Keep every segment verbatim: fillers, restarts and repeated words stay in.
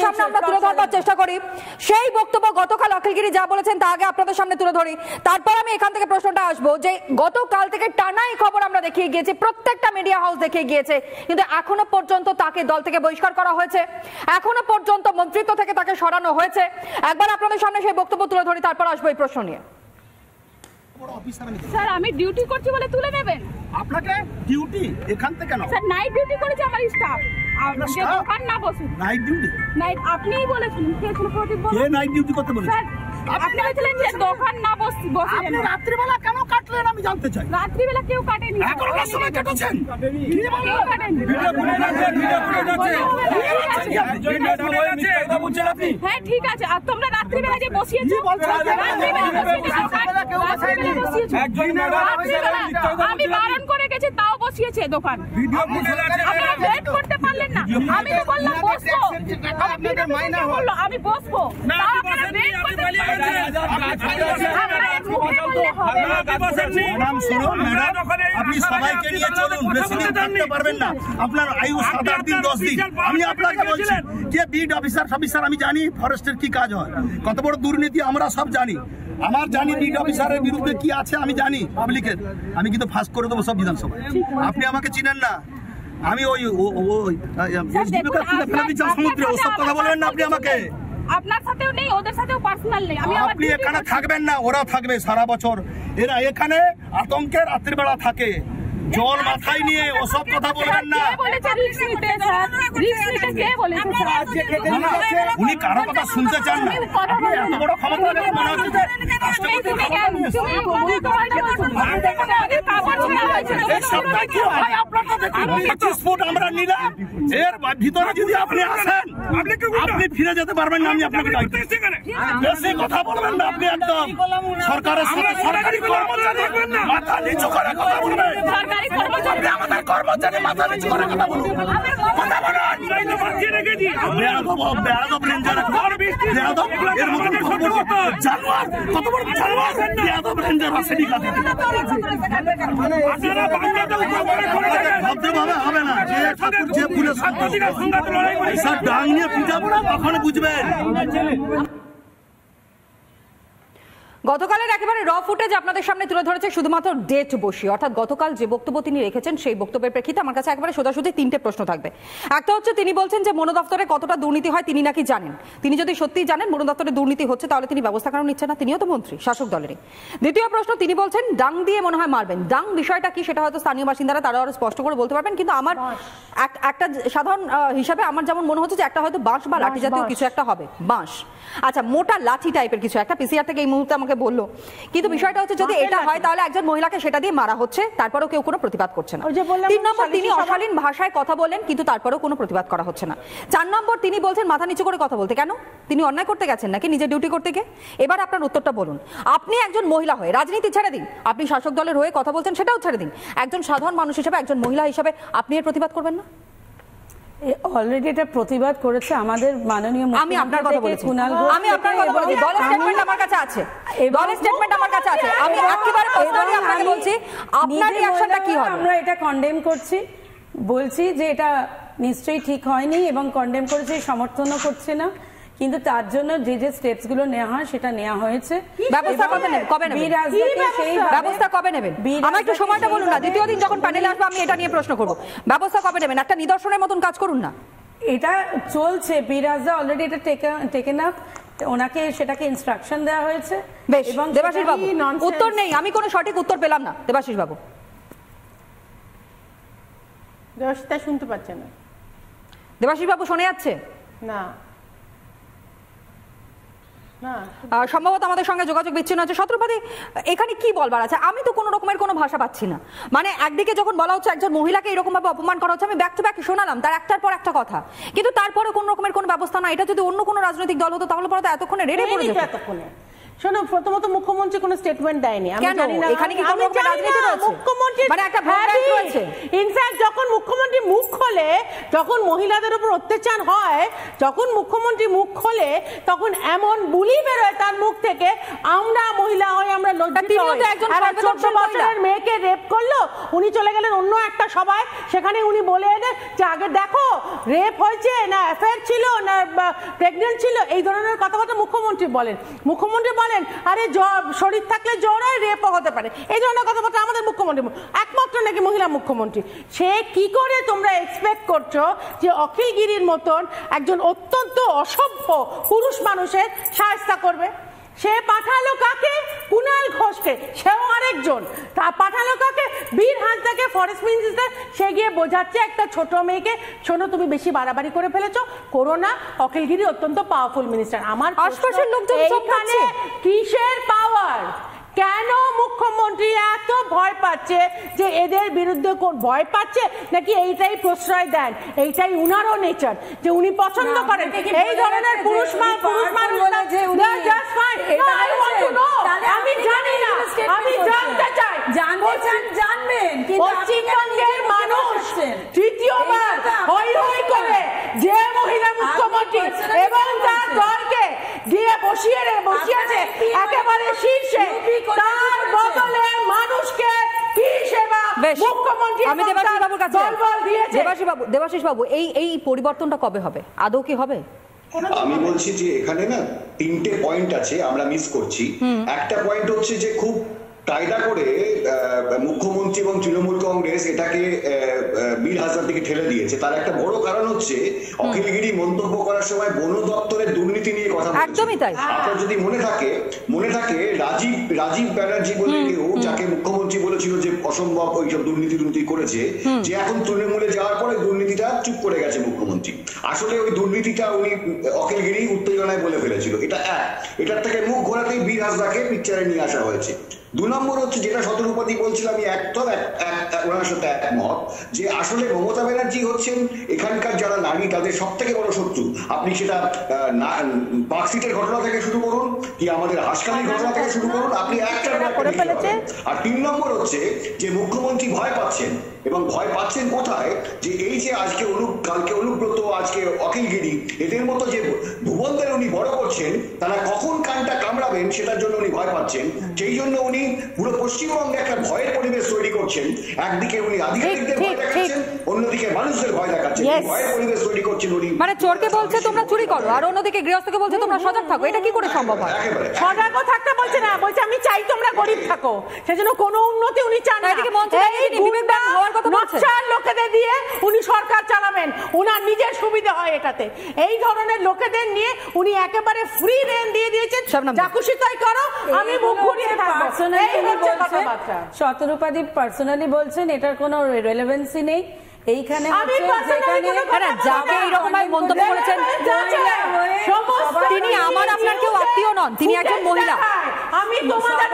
সামনে আমরা তুলে ধরবার চেষ্টা করি। সেই বক্তব্য গতকাল অখিলগিরি যা বলেছেন তা আগে আপনাদের সামনে তুলে ধরি, তারপর আমি এখান থেকে প্রশ্নটা আসবো যে গতকাল থেকে টানা এই খবর আমরা দেখিয়ে গিয়েছি, প্রত্যেকটা মিডিয়া হাউস দেখিয়ে গিয়েছে, কিন্তু এখনো পর্যন্ত তাকে দল থেকে বহিষ্কার করা হয়েছে, এখনো পর্যন্ত মন্ত্রিত্ব থেকে তাকে সরানো হয়েছে। একবার আপনাদের সামনে সেই বক্তব্য তুলে ধরি, তারপর আসবো এই প্রশ্ন নিয়ে। স্যার আমি ডিউটি করছি বলে তুলে নেবেন? আপনাকে ডিউটি এখান থেকে কেন? স্যার নাইট ডিউটি করেছে আমার স্টাফ, আপনি দোকান না বসুন। Night duty? নাইট আপনিই বলেছেন, কে ছিল প্রদীপ বলে? কে নাইট ডিউটি করতে বলেছে? স্যার আপনি বলেছিলেন যে দোকান না বসি বসেন। আপনি রাত্রি বেলা কেন কাটলেন আমি জানতে চাই। রাত্রি বেলা কেউ কাটেনি, এগারোটার সময় কেটেছেন। কেউ কাটেনি। ভিডিও করে যাচ্ছে, ভিডিও করে যাচ্ছে। হ্যাঁ ঠিক আছে, আর তোমরা রাত্রি বেলা যে বসিয়েছো, রাত্রি বেলা বসিয়েছো, আমি বারণ করে গেছি তাও বসিয়েছে দোকান। আপনারা ওয়েট করতে পারলেন না, আমি তো বললাম বসবো, আমি বসবো, আপনি সবাইকে নিয়ে চলুন, বেশি দিন থাকতে পারবেন না, আপনার আয়ু সাত আট দিন দশ দিন। আমি আপনাকে বলছি যে বিড অফিসার অফিসার আমি জানি ফরেস্টের কি কাজ হয়, কত বড় দুর্নীতি আমরা সব জানি। আমার জানি বিড অফিসারের বিরুদ্ধে কি আছে আমি জানি পাবলিকের, আমি কিন্তু ফাঁস করে দেবো সব বিধানসভায়। আপনি আমাকে চিনেন না, আমি ওই সমুদ্রে ওসব কথা বলবেন না আপনি আমাকে। আপনার সাথেও নেই, ওদের সাথেও পার্সোনাল নেই। আমি আপনি এখানে থাকবেন না, ওরা থাকবে সারা বছর। এরা এখানে আতঙ্কে রাত্রিবেলা থাকে, জল মাথায় নিয়ে ওসব কথা বলবেন না। উনি কারো কথা শুনতে চান না, এত বড় ক্ষমতা মনে হচ্ছে আমরা নিলাম, এর ভিতরে যদি আপনি আসেন আপনি ফিরে যেতে পারবেন না। আমি আপনাকে বেশি কথা বলবেন না, আপনি একদম সরকারের সাথে সরকারি কর্মচারী মাথা নিচু করে কথা বলবেন। আপনি আমাদের কর্মচারী মাথা নিচু করে কথা বলুন, কথা বলুন। ভদ্রভাবে হবে না, যে ঠাকুর যে পুলিশ ডাং নিয়ে পিটাবো না তখন বুঝবেন। গতকালের একেবারে র ফুটেজ আপনাদের সামনে তুলে ধরেছে শুধুমাত্র ডেট বসিয়ে, অর্থাৎ গতকাল যে বক্তব্য তিনি রেখেছেন সেই বক্তব্যের প্রেক্ষিতে আমার কাছে একেবারে সোজাসুজি তিনটে প্রশ্ন থাকবে। একটা হচ্ছে তিনি বলছেন যে মনো দফতরে কতটা দুর্নীতি হয় তিনি নাকি জানেন, তিনি যদি সত্যিই জানেন মনো দফতরে দুর্নীতি হচ্ছে তাহলে তিনি ব্যবস্থা কারণ নিচ্ছেন না, তিনিও তো মন্ত্রী শাসক দলেরই। দ্বিতীয় প্রশ্ন, তিনি বলছেন ডাং দিয়ে মনে হয় মারবেন। ডাং বিষয়টা কি সেটা হয়তো স্থানীয় বাসিন্দারা তারা আরো স্পষ্ট করে বলতে পারবেন, কিন্তু আমার একটা সাধারণ হিসাবে আমার যেমন মনে হচ্ছে যে একটা হয়তো বাঁশ বা লাঠি জাতীয় কিছু একটা হবে, বাঁশ, আচ্ছা মোটা লাঠি টাইপের কিছু একটা, পিসিআর থেকে এই মুহূর্তে আমাকে বললো। কিন্তু বিষয়টা হচ্ছে যদি এটা হয় তাহলে একজন মহিলাকে সেটা দিয়ে মারা হচ্ছে, তারপরেও কেউ কোনো প্রতিবাদ করছে না। তিন নম্বর, তিনি অশালীন ভাষায় কথা বলেন কিন্তু তারপরেও কোনো প্রতিবাদ করা হচ্ছে না। চার নম্বর, তিনি বলছেন মাথা নিচু করে কথা বলতে, কেন? তিনি অন্যায় করতে গেছেন নাকি নিজের ডিউটি করতে গিয়ে? এবার আপনার উত্তরটা বলুন। আপনি একজন মহিলা হয়ে, রাজনীতি ছেড়ে দিন, আপনি শাসক দলের হয়ে কথা বলছেন সেটাও ছেড়ে দিন, একজন সাধারণ মানুষ হিসেবে, একজন মহিলা হিসেবে আপনি এর প্রতিবাদ করবেন না? অলরেডি এটা প্রতিবাদ করেছে আমাদের মাননীয় মুখ্যমন্ত্রী। আমি আপনার কথা বলেছি, আমি আপনার কথা বলেছি, দলের স্টেটমেন্ট আমার কাছে আছে, দলের স্টেটমেন্ট আমার কাছে আছে। আমি একেবারে পার্সোনালি আপনাকে বলছি আপনার রিঅ্যাকশনটা কি হবে? আমরা এটা কন্ডেম করছি, বলছি যে এটা নিশ্চয়ই ঠিক হয়নি এবং কন্ডেম করেছি, সমর্থনও করছে না, কিন্তু তার জন্য যে যে স্টেপস গুলো নেওয়া হয় সেটা নেওয়া হয়েছে। ব্যবস্থা কবে নেবেন? কবে নেবেন? সেই ব্যবস্থা কবে নেবেন? আমার একটু সময়টা বলুন না, দ্বিতীয় দিন যখন প্যানেলে আসবে আমি এটা নিয়ে প্রশ্ন করব। ব্যবস্থা কবে নেবেন? একটা নিদর্শনের মতন কাজ করুন না। এটা চলছে, বিরাজদা অলরেডি এটা টেকেন আপ, ওনাকে সেটাকে ইনস্ট্রাকশন দেওয়া হয়েছে। বেশ, এবং দেবাশিস বাবু উত্তর নেই, আমি কোনো সঠিক উত্তর পেলাম না। দেবাশিস বাবু, দেবাশিসটা শুনতে পাচ্ছে না। দেবাশিস বাবু শোনা যাচ্ছে না? সম্ভবত আমাদের সঙ্গে যোগাযোগ বিচ্ছিন্ন আছে। শত্রুপতি, এখানে কি বলবার আছে? আমি তো কোনো রকমের কোনো ভাষা পাচ্ছি না। মানে একদিকে যখন বলা হচ্ছে একজন মহিলাকে এরকম ভাবে অপমান করা হচ্ছে, আমি ব্যাক টু ব্যাক শোনালাম তার একটার পর একটা কথা, কিন্তু তারপরে কোন রকমের কোনো ব্যবস্থা না। এটা যদি অন্য কোনো রাজনৈতিক দল হতো তাহলে পরে তো এতক্ষণে রেডি করে যেত। শোনো, প্রথমত মুখ্যমন্ত্রী কোনো স্টেটমেন্ট দেয়নি। আমি কেন? জানি না, এখানে কি আমি কোনো জানি রাজনীতি না, রয়েছে? মুখ্যমন্ত্রী মানে একটা ভোট ব্যাংক রয়েছে। ইনফ্যাক্ট যখন মুখ্যমন্ত্রী মুখ খোলে, যখন মহিলাদের উপর অত্যাচার হয়, যখন মুখ্যমন্ত্রী মুখ খোলে, তখন এমন বুলি বেরোয় তার মুখ থেকে, আমরা মহিলা হয়ে আমরা লজ্জিত তিনিও তো হই। একজন আর চোদ্দ সর্বদর্শন বছরের মেয়েকে রেপ করলো, উনি চলে গেলেন অন্য একটা সভায়, সেখানে উনি বলে এলেন যে আগে দেখো রেপ হয়েছে না অ্যাফেয়ার ছিল না প্রেগনেন্ট ছিল, এই ধরনের কথাবার্তা মুখ্যমন্ত্রী বলেন। মুখ্যমন্ত্রী বলেন আরে শরীর থাকলে জ্বর হয়, রেপও হতে পারে, এই ধরনের কথাবার্তা আমাদের মুখ্যমন্ত্রী, একমাত্র নাকি মহিলা মুখ্যমন্ত্রী। সে কি করে তোমরা এক্সপেক্ট করছো যে অখিলগিরির মতন একজন অত্যন্ত অসভ্য পুরুষ মানুষের সাহায্য করবে? সে পাঠালো কাকে? কুণাল ঘোষকে, সেও আরেকজন। তা পাঠালো কাকে? বীর হাঁসদাকে, ফরেস্ট মিনিস্টার। সে গিয়ে বোঝাচ্ছে একটা ছোট মেয়েকে, শোনো তুমি বেশি বাড়াবাড়ি করে ফেলেছো, করো না, অখিলগিরি অত্যন্ত পাওয়ারফুল মিনিস্টার। আমার আশপাশের লোকজন সব এইখানে কিসের পাওয়ার? কেন মুখ্যমন্ত্রী এত ভয় পাচ্ছে যে এদের বিরুদ্ধে ভয় পাচ্ছে, নাকি এইটাই প্রশ্রয় দেন? এইটাই উনারও নেচার যে উনি পছন্দ করেন এই ধরনের পুরুষ মান পুরুষ মানুষ। আমি জানি না, আমি জানতে চাই, জানবেন পশ্চিমবঙ্গের মানুষ তৃতীয়বার হই হই করে যে মহিলা মুখ্যমন্ত্রী এবং তার দলকে গিয়ে বসিয়ে রে বসিয়েছে একেবারে শীর্ষে, তার বদলে মানুষকে কি সেবা মুখ্যমন্ত্রী আমি দেবাশিস বাবুর কাছে দলবল দিয়েছে। দেবাশিস বাবু, দেবাশিস বাবু, এই এই পরিবর্তনটা কবে হবে? আদৌ কি হবে? আমি বলছি যে এখানে না তিনটে পয়েন্ট আছে আমরা মিস করছি। একটা পয়েন্ট হচ্ছে যে খুব কায়দা করে মুখ্যমন্ত্রী এবং তৃণমূল কংগ্রেস এটাকে বীর হাসদার দিকে ঠেলে দিয়েছে। তার একটা বড় কারণ হচ্ছে অখিলগিরি মন্তব্য করার সময় বন দপ্তরের দুর্নীতি নিয়ে কথা বলছে। একদমই তাই। আপনার যদি মনে থাকে মনে থাকে রাজীব রাজীব ব্যানার্জি বলে কেউ, যাকে মুখ্যমন্ত্রী বলেছিল যে অসম্ভব ওইসব দুর্নীতি দুর্নীতি করেছে, যে এখন তৃণমূলে যাওয়ার পরে দুর্নীতিটা চুপ করে গেছে মুখ্যমন্ত্রী। আসলে ওই দুর্নীতিটা উনি অখিলগিরি উত্তেজনায় বলে ফেলেছিল। এটা এক, এটার থেকে মুখ ঘোরাতেই বীর হাসদাকে পিকচারে নিয়ে আসা হয়েছে। দু নম্বর হচ্ছে যেটা শতরূপতি বলছিল, আমি একদম ওনার সাথে একমত যে আসলে মমতা ব্যানার্জি হচ্ছেন এখানকার যারা নারী তাদের সব থেকে বড় শত্রু। আপনি সেটা পার্কশিটের ঘটনা থেকে শুরু করুন কি আমাদের হাসকালির ঘটনা থেকে শুরু করুন, আপনি একটা করে ফেলেছে। আর তিন নম্বর হচ্ছে যে মুখ্যমন্ত্রী ভয় পাচ্ছেন, এবং ভয় পাচ্ছেন কোথায়? যে এই যে আজকে অনু কালকে অনুব্রত, আজকে অখিলগিরি, এদের মতো যে ভুবনদের উনি বড় করছেন, তারা কখন কানটা কামড়াবেন সেটার জন্য উনি ভয় পাচ্ছেন। সেই জন্য উনি পুরো পশ্চিমবঙ্গে একটা ভয়ের পরিবেশ তৈরি করছেন। একদিকে উনি আধিকারিকদের ভয় দেখাচ্ছেন, অন্যদিকে মানুষদের ভয় দেখাচ্ছেন, ভয়ের পরিবেশ তৈরি করছেন উনি। মানে চোরকে বলছে তোমরা চুরি করো, আর অন্যদিকে গৃহস্থকে বলছে তোমরা সজাগ থাকো। এটা কি করে সম্ভব হয়? সজাগ থাকতে বলছে না, বলছে আমি চাই তোমরা গরিব থাকো, সেজন্য কোনো উন্নতি উনি চান না। লোকেদের দিয়ে উনি সরকার চালাবেন, উনার নিজের সুবিধা হয় এটাতে। এই ধরনের লোকেদের নিয়ে উনি একেবারে ফ্রি রেন দিয়ে দিয়েছেন, যা খুশি তাই করো, আমি মুখ ঘুরিয়ে থাকবো। শতরূপাদি পার্সোনালি বলছেন, এটার কোনো রেলেভেন্সি নেই। এইখানে যাকে এইরকম মন্তব্য করেছেন তিনি আমার আপনার কেউ আত্মীয় নন, তিনি একজন মহিলা। আমি তোমাদের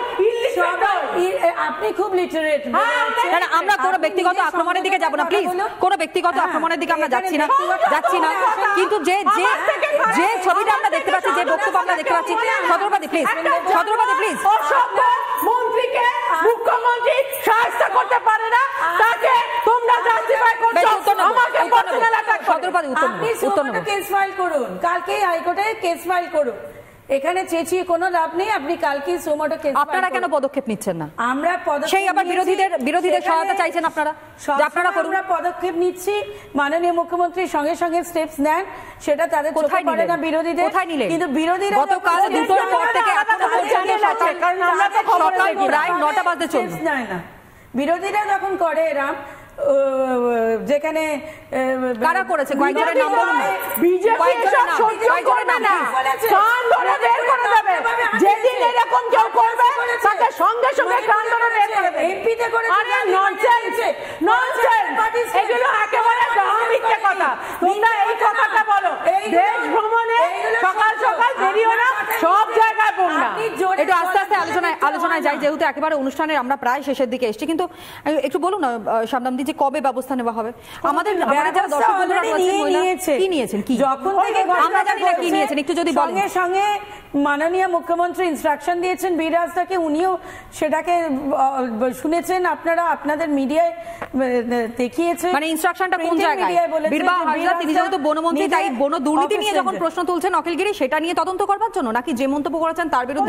আপনি খুব লিটারেট। আমরা কোনো ব্যক্তিগত আক্রমণের দিকে যাব না, প্লিজ। কোনো ব্যক্তিগত আক্রমণের দিকে আমরা যাচ্ছি না যাচ্ছি না কিন্তু যে যে যে ছবিটা আমরা দেখতে পাচ্ছি, যে বক্তব্য আমরা দেখতে পাচ্ছি, শতরূপতি প্লিজ, শতরূপতি প্লিজ। মন্ত্রীকে মুখ্যমন্ত্রী সাহায্য করতে পারে না, তাকে তোমরা জাস্টিফাই করছো। আমাকে পার্সোনাল অ্যাটাক শতরূপতি উত্তর আপনি সুমোটো কেস ফাইল করুন, কালকেই হাইকোর্টে কেস ফাইল করুন। এখানে চেঁচিয়ে কোনো লাভ নেই, আপনি কালকে সুমোটো কেস। আপনারা কেন পদক্ষেপ নিচ্ছেন না? আমরা সেই আবার বিরোধীদের বিরোধীদের সহায়তা চাইছেন আপনারা, আপনারা করুন। আমরা পদক্ষেপ নিচ্ছি, মাননীয় মুখ্যমন্ত্রীর সঙ্গে সঙ্গে স্টেপস নেন, সেটা তাদের চোখে পড়ে না বিরোধীদের। কোথায় নিলেন? কিন্তু বিরোধীরা গতকাল দুটোর পর থেকে এখনো পর্যন্ত কারণ আমরা তো সকাল প্রায় নটা বাজতে চলছে না। বিরোধীরা যখন করে এরা, যেখানে কারা করেছে কয়েকজনের নাম বলুন। বিজেপি এসব সহ্য করবে না, কান ধরে বের করে দেবে। যেদিন এরকম কেউ করবে তাকে সঙ্গে সঙ্গে কান ধরে বের করে দেবে। এমপিতে করে আরে ননসেন্স, ননসেন্স, এগুলো একেবারে মিথ্যে কথা। তোমরা এই কথাটা বলো, দেশ ভ্রমণে সকাল সকাল বেরিও না, সব জায়গায় বোমা। একটু আস্তে আস্তে আলোচনায় আলোচনায় যাই, যেহেতু একেবারে অনুষ্ঠানের আমরা প্রায় শেষের দিকে এসেছি, কিন্তু একটু বলুন না শামদামদি, যে কবে ব্যবস্থা নেওয়া হবে? আমাদের আমাদের যারা দর্শক বন্ধুরা রয়েছেন, কি নিয়েছেন, কি যখন থেকে আমরা জানি না কি নিয়েছেন, একটু যদি বলেন। সঙ্গে সঙ্গে মাননীয় মুখ্যমন্ত্রী ইনস্ট্রাকশন দিয়েছেন বীররাজদাকে, উনিও সেটাকে শুনেছেন, আপনারা আপনাদের মিডিয়ায় দেখিয়েছেন। মানে ইনস্ট্রাকশনটা কোন জায়গায়? বীরবাহা হাজরা তিনি যেহেতু বনমন্ত্রী, তাই বন দুর্নীতি নিয়ে যখন প্রশ্ন তুলছেন অখিলগিরি, সেটা নিয়ে তদন্ত করবার জন্য, নাকি যে মন্তব্য করেছেন তার বিরুদ্ধে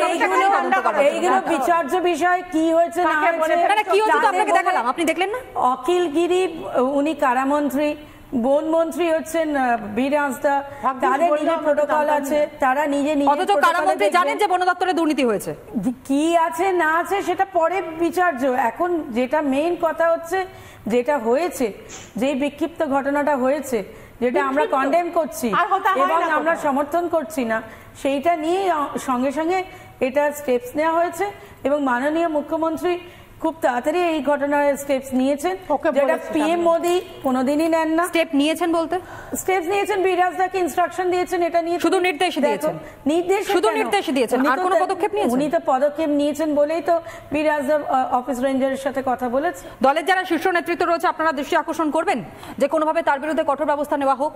এইগুলো বিচার্য বিষয়, কি হয়েছে না হয়েছে, কি হয়েছে আপনাকে দেখালাম, আপনি দেখলেন না? অখিলগিরি উনি কারামন্ত্রী, বনমন্ত্রী হচ্ছেন বীররাজদা, তাদের নিজে প্রোটোকল আছে, তারা নিজে নিজে, অথচ কারামন্ত্রী জানেন যে বন দপ্তরে দুর্নীতি হয়েছে। কি আছে না আছে সেটা পরে বিচার্য, এখন যেটা মেইন কথা হচ্ছে যেটা হয়েছে, যে বিক্ষিপ্ত ঘটনাটা হয়েছে, যেটা আমরা কন্ডেম করছি এবং আমরা সমর্থন করছি না, সেইটা নিয়ে সঙ্গে সঙ্গে এটা স্টেপস নেওয়া হয়েছে এবং মাননীয় মুখ্যমন্ত্রী খুব তাড়াতাড়ি এই ঘটনার স্টেপস নিয়েছেন, যেটা পিএম মোদি কোনোদিনই নেন না। স্টেপ নিয়েছেন বলতে স্টেপস নিয়েছেন, বীররাজদাকে ইনস্ট্রাকশন দিয়েছেন, এটা নিয়ে শুধু নির্দেশ দিয়েছেন, নির্দেশ শুধু নির্দেশ দিয়েছেন, আর কোনো পদক্ষেপ নিয়েছেন? উনি তো পদক্ষেপ নিয়েছেন বলেই তো বীররাজদা অফিস রেঞ্জারের সাথে কথা বলেছে। দলের যারা শীর্ষ নেতৃত্ব রয়েছে আপনারা দৃষ্টি আকর্ষণ করবেন যে কোনোভাবে তার বিরুদ্ধে কঠোর ব্যবস্থা নেওয়া হোক।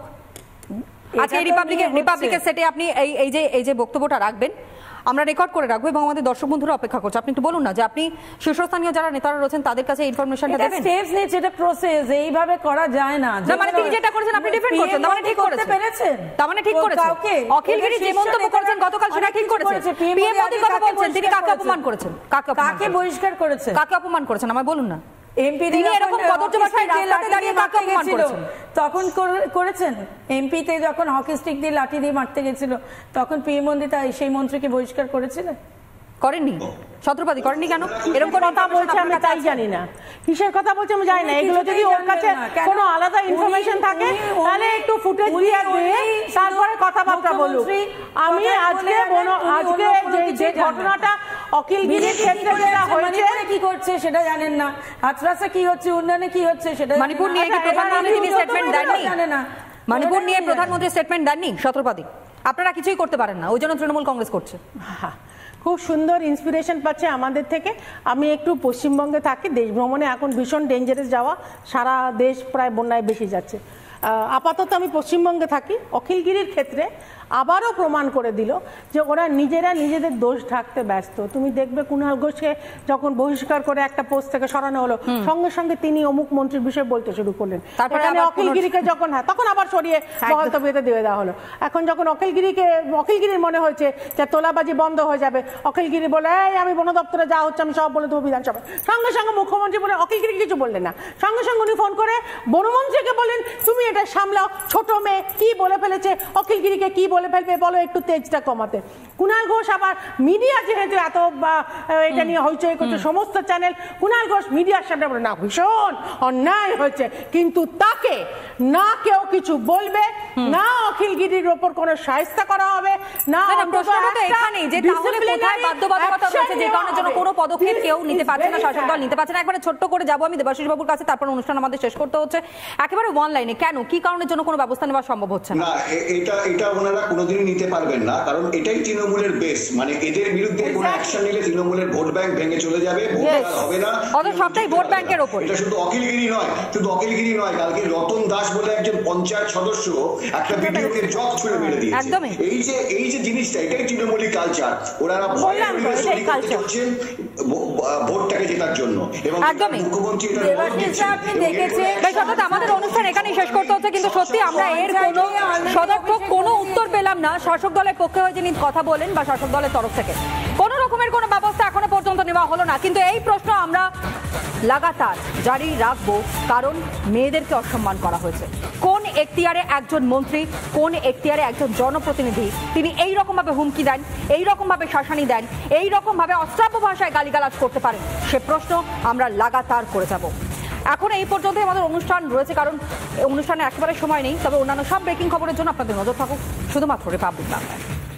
আজকে রিপাবলিকের রিপাবলিকের সেটে আপনি এই এই যে এই যে বক্তব্যটা রাখবেন, আমরা রেকর্ড করে রাখবো এবং আমাদের দর্শক বন্ধুরা অপেক্ষা করছে। আপনি একটু বলুন না যে আপনি শীর্ষস্থানীয় যারা নেতারা রয়েছেন তাদের কাছে ইনফরমেশনটা দেবেন। স্টেপস নিচ্ছে, এটা প্রসেস, এইভাবে করা যায় না। না মানে তিনি যেটা করেছেন আপনি ডিফেন্ড করছেন, তার মানে ঠিক করেছেন, পেরেছেন, তার মানে ঠিক করেছেন। অখিলগিরি যে মন্তব্য করেছেন গতকাল সেটা ঠিক করেছেন। পিএম মোদির কথা বলছেন, তিনি কাকে অপমান করেছেন? কাকে কাকে বহিষ্কার করেছেন? কাকে অপমান করেছেন আমায় বলুন না। এমপি তিনি এরকম কদর্য ভাষায় রাস্তাতে দাঁড়িয়ে কাকে অপমান করেছেন? তখন করেছেন এমপিতে যখন হকি স্টিক দিয়ে লাঠি দিয়ে মারতে গেছিল, তখন পিএম মোদি তাই সেই মন্ত্রীকে বহিষ্কার করেছিলেন? করেননি? ছত্রপতি করেননি কেন? এরকম কথা বলছে আমি তাই জানি না, কিসের কথা বলছে আমি জানি না। এগুলো যদি ওর কাছে কোনো আলাদা ইনফরমেশন থাকে তাহলে একটু ফুটেজ দিয়ে দিয়ে তারপরে কথাবার্তা বলুন। আমি আজকে আজকে যে ঘটনাটা অখিলগিরির ক্ষেত্রে যেটা হয়েছে, কি করছে সেটা জানেন না, হাতরাসে কি হচ্ছে, উন্নয়নে কি হচ্ছে সেটা, মণিপুর নিয়ে কি প্রধানমন্ত্রী তিনি স্টেটমেন্ট দেননি? জানে না মণিপুর নিয়ে প্রধানমন্ত্রী স্টেটমেন্ট দেননি ছত্রপতি? আপনারা কিছুই করতে পারেন না, ওই জন্য তৃণমূল কংগ্রেস করছে। খুব সুন্দর ইন্সপিরেশন পাচ্ছে আমাদের থেকে। আমি একটু পশ্চিমবঙ্গে থাকি, দেশ ভ্রমণে এখন ভীষণ ডেঞ্জারাস যাওয়া, সারা দেশ প্রায় বন্যায় বেশি যাচ্ছে। আপাতত আমি পশ্চিমবঙ্গে থাকি। অখিলগিরির ক্ষেত্রে আবারও প্রমাণ করে দিল যে ওরা নিজেরা নিজেদের দোষ ঢাকতে ব্যস্ত। তুমি দেখবে কুণাল ঘোষকে যখন বহিষ্কার করে একটা পোস্ট থেকে সরানো হলো, সঙ্গে সঙ্গে তিনি অমুক মন্ত্রীর বিষয়ে বলতে শুরু করলেন। এখানে অখিলগিরিকে যখন হ্যাঁ তখন আবার সরিয়ে বহালতবিয়তে দিয়ে দেওয়া হলো। এখন যখন অখিলগিরিকে অখিলগিরির মনে হয়েছে যে তোলাবাজি বন্ধ হয়ে যাবে, অখিলগিরি বলে এই আমি বন দপ্তরে যা হচ্ছে আমি সব বলে দেবো বিধানসভায়, সঙ্গে সঙ্গে মুখ্যমন্ত্রী বলে অখিলগিরি কিছু বললেন না, সঙ্গে সঙ্গে উনি ফোন করে বনমন্ত্রীকে বললেন তুমি এটা সামলাও, ছোট মেয়ে কি বলে ফেলেছে, অখিলগিরিকে কি বলে ফেলবে বলো, একটু তেজটা কমাতে। কুণাল ঘোষ আবার মিডিয়া যেহেতু এত এটা নিয়ে হইচই করছে, সমস্ত চ্যানেল, কুণাল ঘোষ মিডিয়ার সামনে বলে না ভীষণ অন্যায় হয়েছে, কিন্তু তাকে না কেউ কিছু বলবে না, অখিলগিরির ওপর কোনো শায়েস্তা করা হবে না। এখানেই যে তাহলে কোথায় বাধ্যবাধকতা রয়েছে যে কারণের জন্য কোনো পদক্ষেপ কেউ নিতে পারছে না, শাসক দল নিতে পারছে না। একবারে ছোট্ট করে যাবো আমি দেবাশিস বাবুর কাছে, তারপর অনুষ্ঠান আমাদের শেষ করতে হচ্ছে। একেবারে ওয়ান লাইনে, কেন কি কারণের জন্য কোনো ব্যবস্থা নেওয়া সম্ভব হচ্ছে না? এটা এটা ওনারা কোনোদিনই নিতে পারবেন না, কারণ এটাই তৃণমূলের বেস। মানে এদের বিরুদ্ধে কোনো অ্যাকশন নিলে তৃণমূলের ভোট ব্যাংক ভেঙে চলে যাবে, ভোট হবে না। অত সবটাই ভোট ব্যাংকের উপর। এটা শুধু অখিলগিরি নয়, শুধু অখিলগিরি নয়, কালকে রতন দাস বলে একজন পঞ্চায়েত সদস্য একটা ভিডিওকে জগ ছুঁড়ে মেরে দিয়েছে। এই যে এই যে জিনিসটা, এটাই তৃণমূলী কালচার। ওনারা ভয় পরিবেশ তৈরি করতে চলছেন ভোটটাকে জেতার জন্য, এবং মুখ্যমন্ত্রী আমাদের অনুষ্ঠান এখানেই শেষ করতে হচ্ছে, কিন্তু সত্যি আমরা এর কোনো সদর্থক কোনো উত্তর পেলাম না শাসক দলের পক্ষে হয়ে যিনি কথা বলেন বা শাসক দলের তরফ থেকে কোনো রকমের কোনো ব্যবস্থা এখনো পর্যন্ত নেওয়া হলো না। কিন্তু এই প্রশ্ন আমরা লাগাতার জারি রাখবো, কারণ মেয়েদেরকে অসম্মান করা হয়েছে। কোন এখতিয়ারে একজন মন্ত্রী, কোন এখতিয়ারে একজন জনপ্রতিনিধি তিনি এই রকম ভাবে হুমকি দেন, এই রকম ভাবে শাসানি দেন, এই রকম ভাবে অশ্রাব্য ভাষায় গালিগালাজ করতে পারেন? সে প্রশ্ন আমরা লাগাতার করে যাব। এখন এই পর্যন্ত আমাদের অনুষ্ঠান রয়েছে, কারণ অনুষ্ঠানে একেবারে সময় নেই। তবে অন্যান্য সব ব্রেকিং খবরের জন্য আপনাদের নজর থাকুক শুধুমাত্র রিপাবলিক বাংলায়।